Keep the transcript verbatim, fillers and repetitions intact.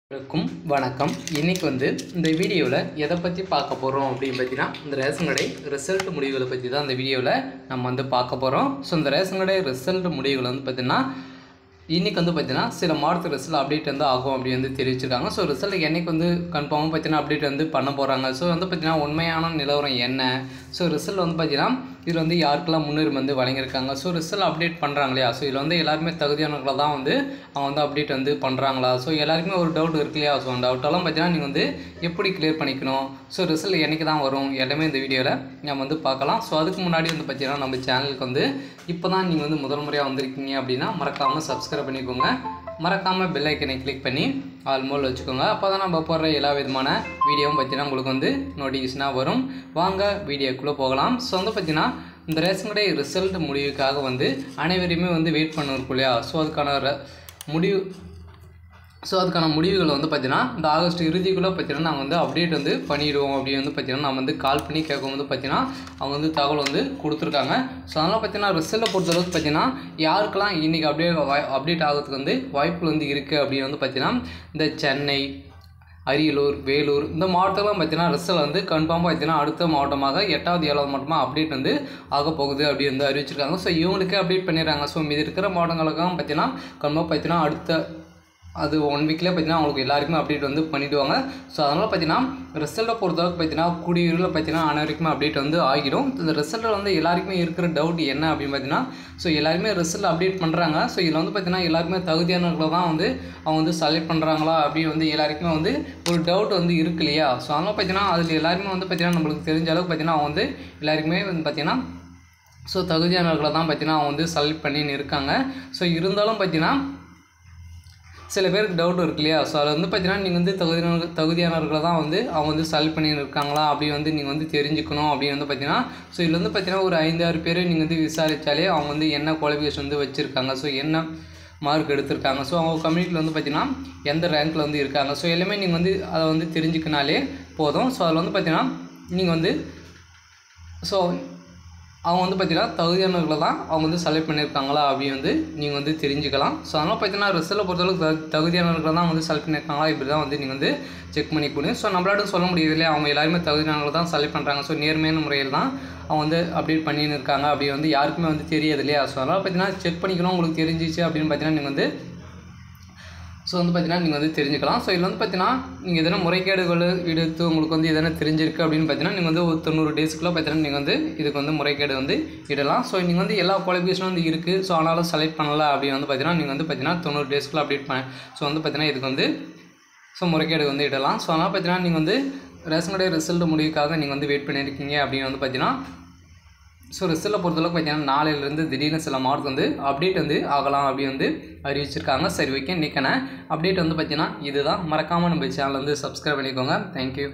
அனைவருக்கும் வணக்கம். இன்றைக்கி வந்து இந்த வீடியோவில் எதை பற்றி பார்க்க போகிறோம் அப்படின்னு பார்த்தீங்கன்னா, இந்த ரேஷன் கடை ரிசல்ட் முடிவுகளை பற்றி தான் இந்த வீடியோவில் நம்ம வந்து பார்க்க போகிறோம். ஸோ இந்த ரேஷன் கடை ரிசல்ட் முடிவுகள் வந்து பார்த்திங்கன்னா இன்றைக்கி வந்து பார்த்திங்கன்னா சில மாதத்து ரிசல்ட் அப்டேட் வந்து ஆகும் அப்படி வந்து தெரிவிச்சிருக்காங்க. ஸோ ரிசல்ட் என்றைக்கு வந்து கன்ஃபார்மாக பார்த்திங்கன்னா அப்டேட் வந்து பண்ண போகிறாங்க. ஸோ வந்து பார்த்திங்கன்னா உண்மையான நிலவரம் என்ன, ஸோ ரிசல்ட் வந்து பார்த்திங்கன்னா இதில் வந்து யாருக்கெல்லாம் முன்னுரிமை வந்து வழங்கியிருக்காங்க, ஸோ ரிசல்ட் அப்டேட் பண்ணுறாங்க இல்லையா, ஸோ இதில் வந்து எல்லாருமே தகுதியானவர்களை தான் வந்து அவங்க வந்து அப்டேட் வந்து பண்ணுறாங்களா, ஸோ எல்லாருக்குமே ஒரு டவுட் இருக்கு இல்லையா. ஸோ அந்த டவுட்டெல்லாம் பார்த்தீங்கன்னா நீங்கள் வந்து எப்படி கிளியர் பண்ணிக்கணும், ஸோ ரிசல்ட் என்றைக்கு தான் வரும் எல்லாமே இந்த வீடியோவில் நம்ம வந்து பார்க்கலாம். ஸோ அதுக்கு முன்னாடி வந்து பார்த்தீங்கன்னா நம்ம சேனலுக்கு வந்து இப்போ தான் நீங்கள் வந்து முதல் முறையாக வந்திருக்கீங்க அப்படின்னா மறக்காமல் சப்ஸ்கிரைப் பண்ணிக்கோங்க, மறக்காமல் பெல் ஐக்கனை கிளிக் பண்ணி ஆல் மோல் வச்சுக்கோங்க. அப்போ தான் நம்ம போடுற எல்லா விதமான வீடியோவும் பார்த்தீங்கன்னா உங்களுக்கு வந்து நோட்டிஃபிகேஷனாக வரும். வாங்க வீடியோக்குள்ளே போகலாம். ஸோ வந்து பார்த்தீங்கன்னா இந்த ரேஷன் கடை ரிசல்ட் முடிவுக்காக வந்து அனைவரையுமே வந்து வெயிட் பண்ணிருக்கும் இல்லையா. ஸோ அதுக்கான முடிவு ஸோ அதுக்கான முடிவுகள் வந்து பார்த்தீங்கன்னா இந்த ஆகஸ்ட் இறுதிக்குள்ளே பார்த்தீங்கன்னா நாங்கள் வந்து அப்டேட் வந்து பண்ணிவிடுவோம் அப்படின்னு வந்து பார்த்தீங்கன்னா நம்ம வந்து கால் பண்ணி கேட்கும்போது பார்த்தீங்கன்னா அவங்க வந்து தகவல் வந்து கொடுத்துருக்காங்க. ஸோ அதனால் பார்த்தீங்கன்னா ரிசல்ட்டை பொறுத்தளவுக்கு பார்த்தீங்கன்னா யாருக்கெல்லாம் இன்றைக்கி அப்டேட் அப்டேட் ஆகிறதுக்கு வந்து வாய்ப்புகள் வந்து இருக்குது அப்படின்னு வந்து பார்த்தீங்கன்னா இந்த சென்னை, அரியலூர், வேலூர் இந்த மாவட்டத்தெல்லாம் பார்த்தீங்கன்னா ரிசல்ட் வந்து கன்ஃபார்மாக பார்த்தீங்கன்னா அடுத்த மாவட்டமாக எட்டாவது ஏழாவது மாவட்டமாக அப்டேட் வந்து ஆக போகுது அப்படி வந்து அறிவிச்சிருக்காங்க. ஸோ இவங்களுக்கே அப்டேட் பண்ணிடுறாங்க. ஸோ மீதி இருக்கிற மாவட்டங்களுக்கும் பார்த்தீங்கன்னா கன்ஃபார்மாக பார்த்தீங்கன்னா அடுத்த அது ஒன் வீக்லேயே பார்த்தீங்கன்னா அவங்களுக்கு எல்லாருக்குமே அப்டேட் வந்து பண்ணிவிடுவாங்க. ஸோ அதனால் பார்த்தீங்கன்னா ரிசல்ட்டை பொறுத்தளவுக்கு பார்த்தீங்கன்னா கூடியூரில் பார்த்தீங்கன்னா அனைவருக்குமே அப்டேட் வந்து ஆகிடும். இந்த ரிசல்ட்டில் வந்து எல்லாருக்குமே இருக்கிற டவுட் என்ன அப்படின்னு பார்த்தீங்கன்னா, ஸோ எல்லாருமே ரிசல்ட் அப்டேட் பண்ணுறாங்க. ஸோ இதில் வந்து பார்த்தீங்கன்னா எல்லாருமே தகுதியானவர்களை தான் வந்து அவங்க வந்து செலக்ட் பண்ணுறாங்களா அப்படின்னு வந்து எல்லாருக்குமே வந்து ஒரு டவுட் வந்து இருக்கு இல்லையா. ஸோ அதனால் பார்த்தீங்கன்னா அதில் எல்லாருமே வந்து பார்த்தீங்கன்னா நம்மளுக்கு தெரிஞ்ச அளவுக்கு பார்த்தீங்கன்னா அவங்க வந்து எல்லாருக்குமே வந்து பார்த்தீங்கன்னா ஸோ தகுதியானவர்களை தான் பார்த்தீங்கன்னா அவங்க வந்து செலக்ட் பண்ணின்னு இருக்காங்க. ஸோ இருந்தாலும் பார்த்தீங்கன்னா சில பேருக்கு டவுட் இருக்கு இல்லையா. ஸோ அதில் வந்து பார்த்தீங்கன்னா நீங்கள் வந்து தகுதியான தகுதியானவர்களை தான் வந்து அவங்க வந்து செலக்ட் பண்ணி இருக்காங்களா அப்படி வந்து நீங்கள் வந்து தெரிஞ்சுக்கணும் அப்படின்னு வந்து பார்த்தீங்கன்னா, ஸோ இதில் வந்து பார்த்தீங்கன்னா ஒரு ஐந்து ஆறு பேர் நீங்கள் வந்து விசாரித்தாலே அவங்க வந்து என்ன குவாலிஃபிகேஷன் வந்து வச்சுருக்காங்க, ஸோ என்ன மார்க் எடுத்திருக்காங்க, ஸோ அவங்க கம்யூனிட்டியில் வந்து பார்த்தீங்கன்னா எந்த ரேங்க்கில் வந்து இருக்காங்க, ஸோ எல்லாமே நீங்கள் வந்து அதை வந்து தெரிஞ்சுக்கினாலே போதும். ஸோ அதில் வந்து பார்த்தீங்கன்னா நீங்கள் வந்து ஸோ அவங்க வந்து பார்த்தீங்கன்னா தகுதியானவர்களை தான் அவங்க வந்து செலக்ட் பண்ணியிருக்காங்களா அப்படின்னு வந்து நீங்கள் வந்து தெரிஞ்சுக்கலாம். ஸோ அதனால் பார்த்தீங்கன்னா ரிசல்ட்டை பொறுத்தளவுக்கு த தகுதியானவர்களை தான் வந்து செலக்ட் பண்ணியிருக்காங்களா இப்படி தான் வந்து நீங்கள் வந்து செக் பண்ணிக்கணும். ஸோ நம்மளாட்டும் சொல்ல முடியாது இல்லையா, அவங்க எல்லாருமே தகுதியானவர்களை தான் செலக்ட் பண்ணுறாங்க. ஸோ நேர்மையான முறையில் தான் அவங்க வந்து அப்டேட் பண்ணின்னு இருக்காங்க அப்படி வந்து யாருக்குமே வந்து தெரியாது இல்லையா. ஸோ அதனால் பார்த்தீங்கன்னா செக் பண்ணிக்கணும். உங்களுக்கு தெரிஞ்சிச்சு அப்படின்னு பார்த்தீங்கன்னா நீங்கள் வந்து ஸோ வந்து பார்த்தீங்கன்னா நீங்கள் வந்து தெரிஞ்சுக்கலாம். ஸோ இதில் வந்து பார்த்தீங்கன்னா நீங்கள் எதனா முறைகேடுகள் எடுத்து உங்களுக்கு வந்து எதனா தெரிஞ்சிருக்கு அப்படின்னு பார்த்தீங்கன்னா நீங்கள் வந்து ஒரு தொண்ணூறு டேஸ்க்குள்ளே பார்த்தீங்கன்னா நீங்கள் வந்து இதுக்கு வந்து முறைகேடு வந்து இடலாம். ஸோ நீங்கள் வந்து எல்லா குவாலிஃபிகேஷனும் வந்து இருக்குது. ஸோ ஆனாலும் செலக்ட் பண்ணலை அப்படின்னு வந்து பார்த்தீங்கன்னா நீங்கள் வந்து பார்த்தீங்கன்னா தொண்ணூறு டேஸ்க்குள்ளே அப்டேட் பண்ண ஸோ வந்து பார்த்தீங்கன்னா இதுக்கு வந்து ஸோ முறைகேடு வந்து இடலாம். ஸோ அதனால் பார்த்தீங்கன்னா நீங்கள் வந்து ரேஷன் கடை ரிசல்ட் முடிவுக்காக நீங்கள் வந்து வெயிட் பண்ணியிருக்கீங்க அப்படின்னு வந்து பார்த்தீங்கன்னா ஸோ ரிசல்ட்டை பொறுத்தளவுக்கு பார்த்தீங்கன்னா நாளையிலேருந்து திடீர்னு சில மார்க் வந்து அப்டேட் வந்து ஆகலாம் அப்படி வந்து அறிவிச்சிருக்காங்க. சரி ஓகே, இன்றைக்கான அப்டேட் வந்து பார்த்தீங்கன்னா இதுதான். மறக்காமல் நம்ம சேனல் வந்து சப்ஸ்கிரைப் பண்ணிக்கோங்க. தேங்க்யூ.